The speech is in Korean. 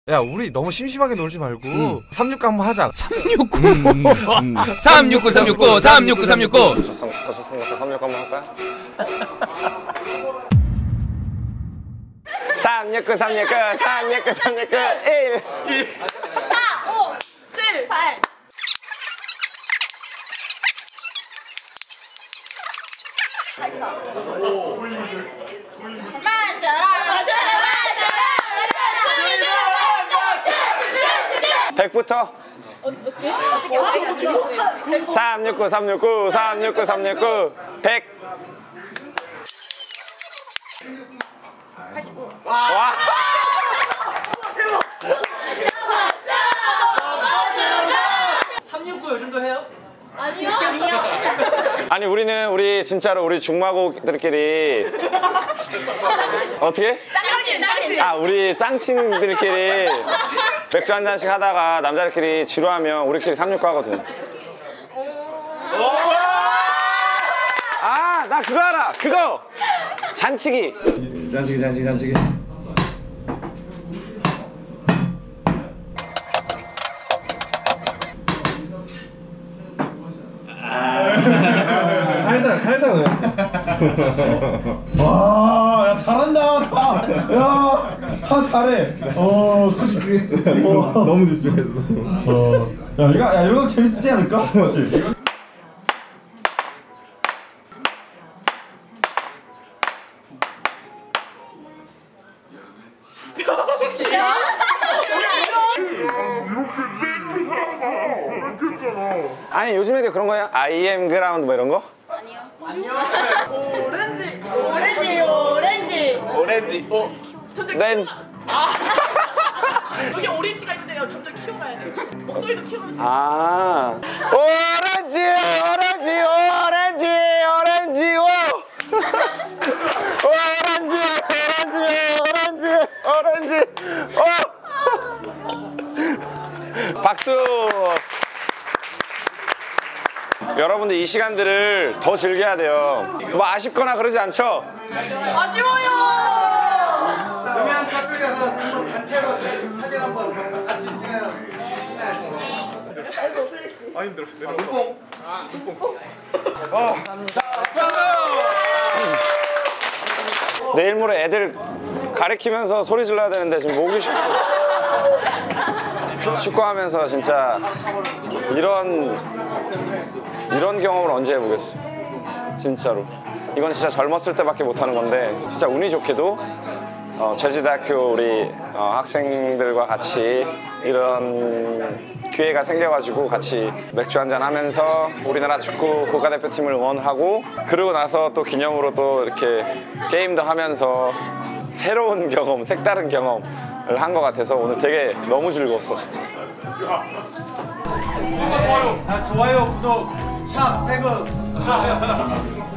야, 우리 너무 심심하게 놀지 말고 369 한번 하자. 369. 369 369 369 369. 저수성부터 369 한번 할까요? 369 369 369 369 1 4, 5, 7, 8. 마셔라, 마셔라, 마셔라. 100부터 369 369 369 369 100 89. 와. 요즘도 해요? 아니요. 아니 우리 진짜로 우리 중마고들끼리 어떻게? 짱친. 아 우리 짱친들끼리 맥주 한 잔씩 하다가 남자들끼리 지루하면 우리끼리 369 하거든. 아 나 그거 알아. 그거 잔치기. 잔치기. 살살. 와, 야 잘한다 다. 야, 다 잘해. 집중했어. 너무 집중했어. 야 이런 거 재밌지 않을까? 맞지? 아니 요즘 애들 그런 거야? I am ground 뭐 이런 거? 아니요. 오렌지. then 여기 오렌지가 있는데요. 점점 키워가야 돼. 목소리도 키우면서. 아 오렌지 오 오렌지 오 박수. 여러분들 이 시간들을 더 즐겨야 돼요. 뭐 아쉽거나 그러지 않죠? 아쉬워요. 그러면 저쪽에 가서 한번 단체로 사진 한번 같이 찍어요. 아, 힘들어. 내일 모레 애들 가리키면서 소리 질러야 되는데 지금 목이 쉬었어. 축구하면서 진짜 이런 경험을 언제 해보겠어. 진짜로 이건 진짜 젊었을 때밖에 못하는 건데 진짜 운이 좋게도 제주대학교 우리 학생들과 같이 이런 기회가 생겨가지고 같이 맥주 한잔 하면서 우리나라 축구 국가대표팀을 응원하고 그러고 나서 또 기념으로 또 이렇게 게임도 하면서 새로운 경험, 색다른 경험을 한 것 같아서 오늘 되게 너무 즐거웠어 진짜. 좋아요, 구독, 샵, 태그.